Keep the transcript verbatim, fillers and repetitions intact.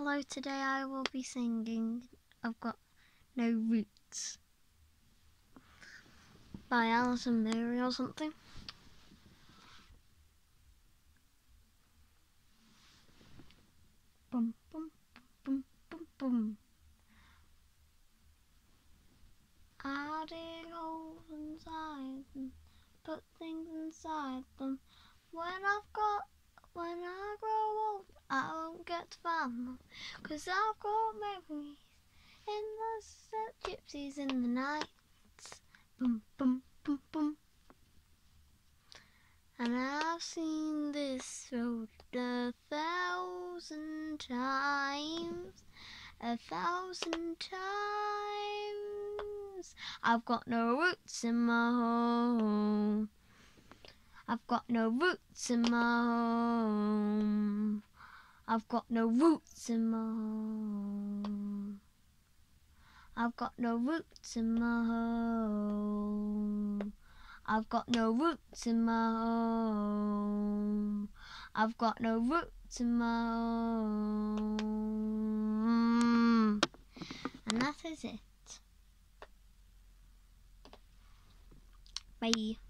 Hello, today I will be singing I've Got No Roots by Alison Mary or something. Boom, boom, boom, boom, boom. I dig holes inside them, put things inside them. When I've got, when I grow old, I won't get to find them, 'cause I've got memories in the gypsies in the nights. Boom, boom, boom, boom. And I've seen this road a thousand times, a thousand times. I've got no roots in my home. I've got no roots in my home. I've got no roots in my home. I've got no roots in my home. I've got no roots in my home. I've got no roots in my home. And that is it. Bye.